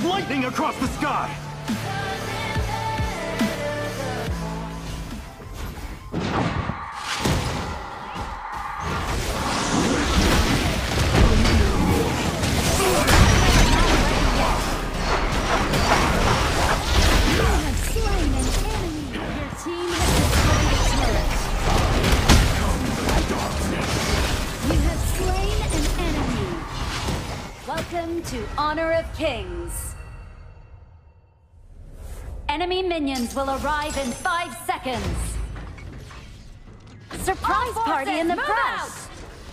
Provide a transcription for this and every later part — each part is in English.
lightning across the sky! Welcome to Honor of Kings. Enemy minions will arrive in 5 seconds. Surprise party in the press!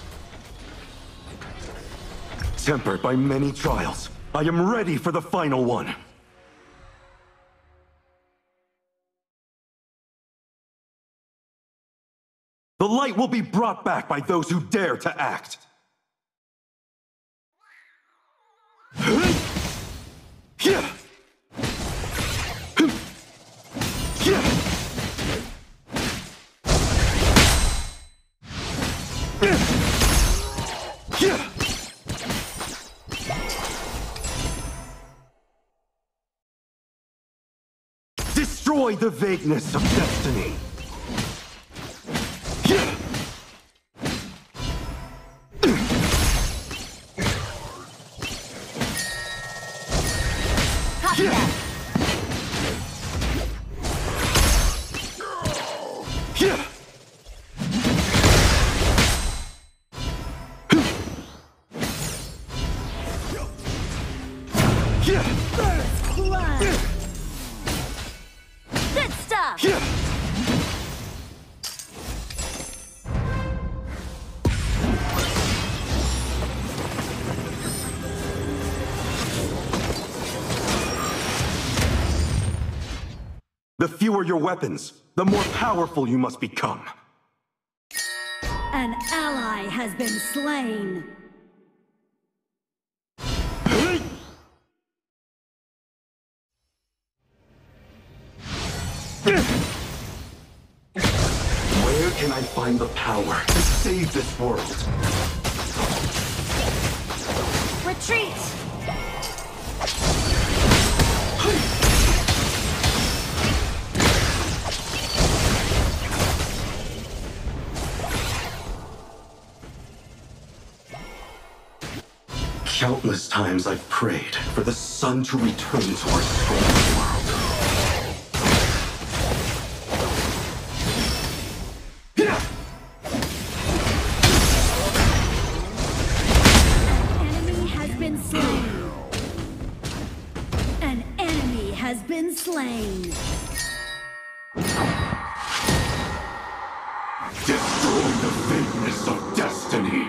Tempered by many trials, I am ready for the final one. The light will be brought back by those who dare to act. Destroy the vagueness of destiny. Good stuff! The fewer your weapons, the more powerful you must become. An ally has been slain. Where can I find the power to save this world? Retreat! Countless times I've prayed for the sun to return to our stormy world. An enemy has been slain. Destroy the vagueness of destiny.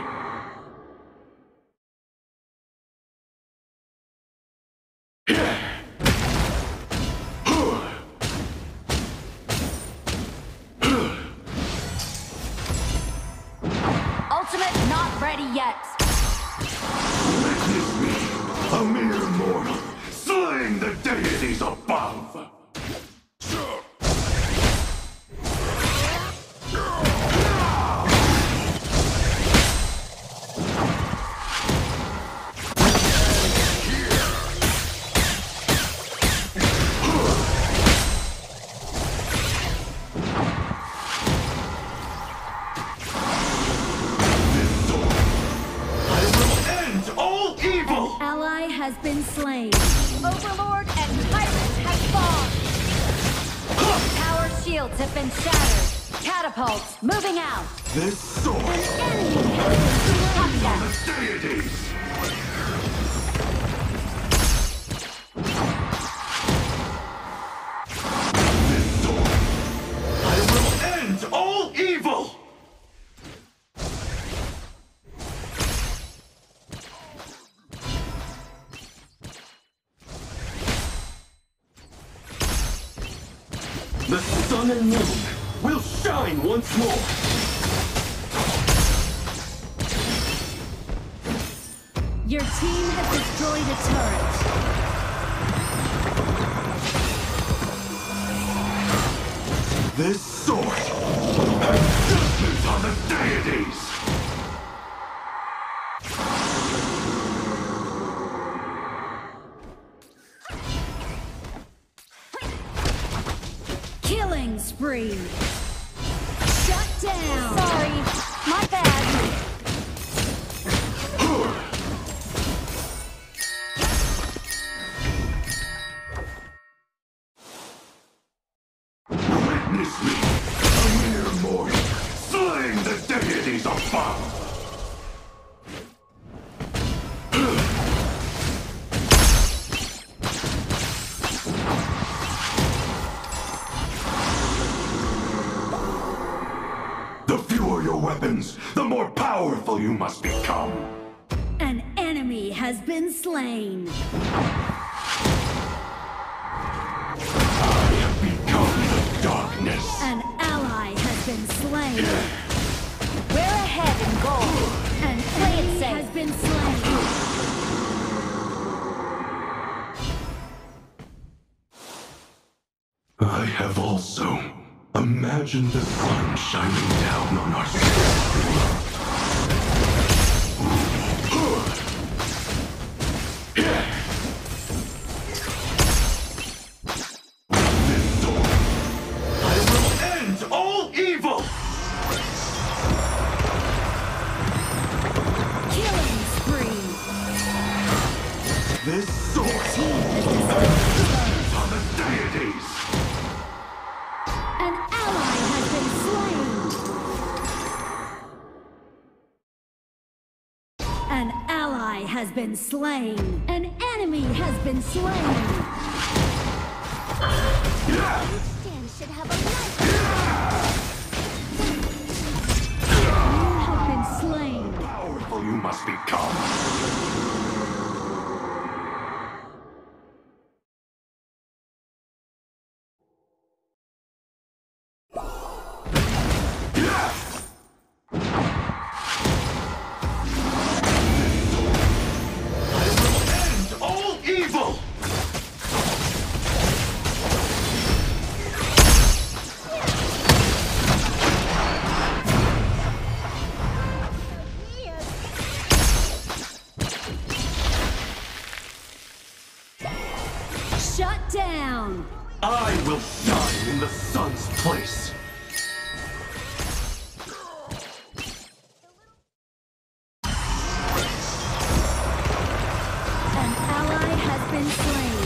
Ultimate not ready yet. Witness me, a mere mortal, slaying the deities above. Has been slain. Overlord and Tyrant have fallen. Power shields have been shattered. Catapults moving out. This sword An enemy has been on the deities. This sword, I will end all evil. The sun and moon will shine once more! Your team has destroyed a turret. This sword has judgment on the deities! spree. Shut down. Sorry, my bad. Witness me, a mere mortal, slaying the deities above! The fewer your weapons, the more powerful you must become. An enemy has been slain. I have become the darkness. An ally has been slain. We're ahead in gold. An Play it enemy safe. has been slain. I have also imagined the sun shining down on our city. This sword, I will end all evil! Killing spree. This sword on the deities! An ally has been slain. An ally has been slain. An enemy has been slain. Stan should have a life. You have been slain. Powerful you must become. I will end all evil! Shut down. I will shine in the sun's place. An ally has been slain.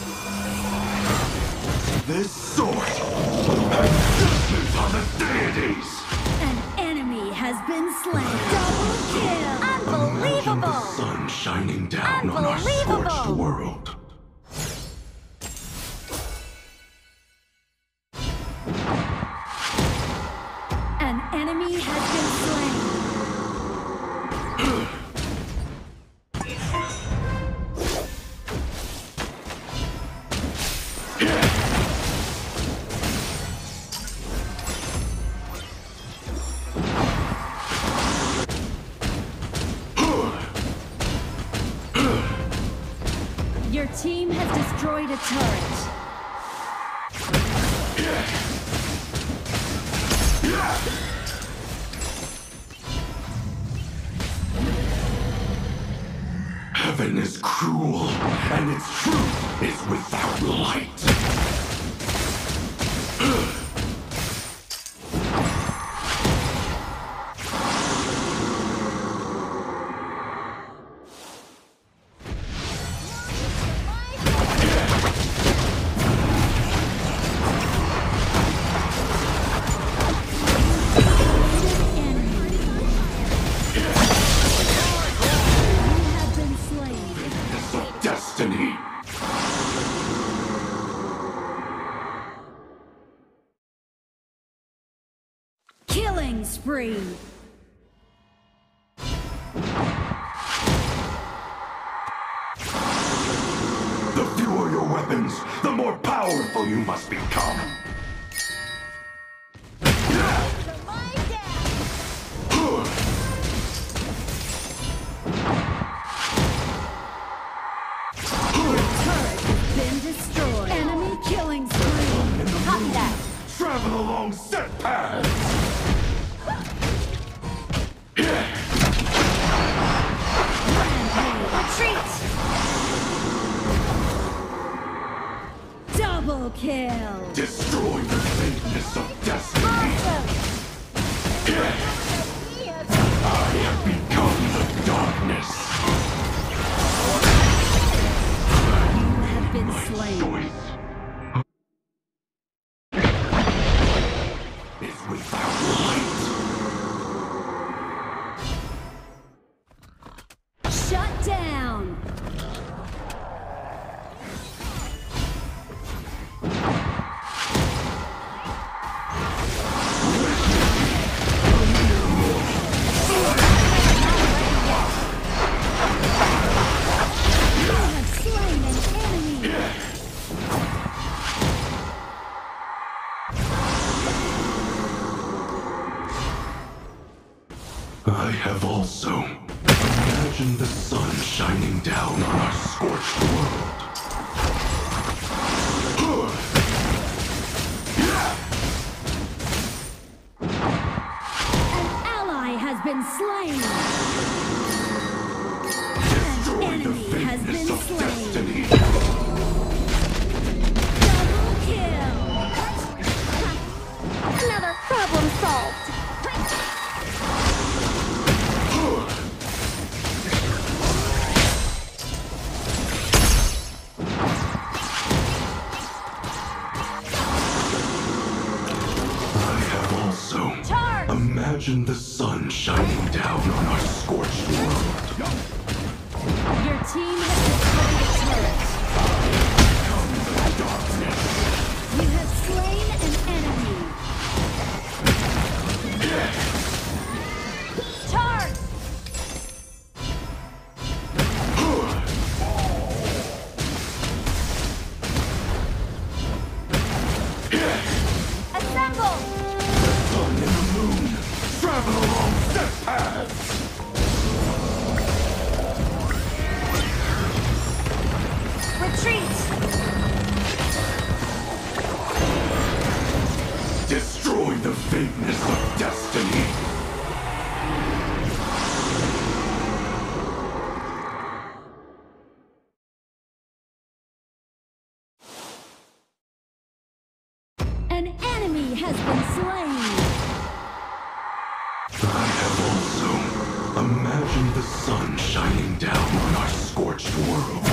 This sword has judgment on the deities. An enemy has been slain. Double kill. Imagine the Unbelievable. sun shining down on our scorched Unbelievable. world. An enemy has been slain. Your team has destroyed a turret. Heaven is cruel, and its truth is without light. Enemy. You have been slain. It's of destiny. Killing spree. The fewer your weapons, the more powerful you must become. Turret has been destroyed. Enemy killing spree. Copy that. Travel along set paths. Rampage. Retreat. Double kill. Destroy the faintness of destiny. I have become the darkness. You have been slain. Choice is without light. Shut down. I have also imagined the sun shining down on our scorched world. An ally has been slain. Destroy An the enemy has been faintness of slain. destiny. Double kill. Another problem solved. I have also Charge. imagined the sun shining down on our scorched world. Your team has destroyed a turret. You have slain an enemy. Charge! Assemble! Sun and the moon travel along set paths. Retreat! Destroy the faintness of destiny. An enemy has been slain. I have also imagined the sun shining down on our scorched world.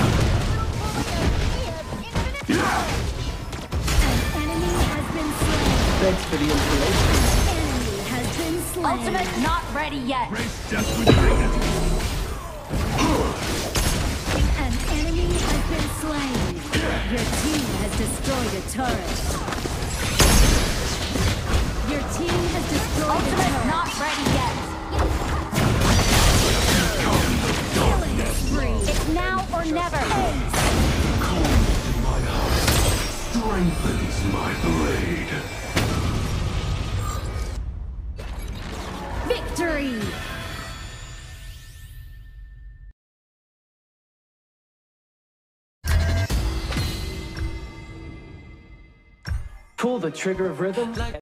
An enemy has been slain. Thanks for the information. An enemy has been slain. Ultimate not ready yet. An enemy has been slain. Your team has destroyed a turret. Your team has destroyed a Ultimate turret. not ready yet. Killing spree. It's now or never. Coolness in my heart strengthens my blade. Victory! Pull the trigger of rhythm.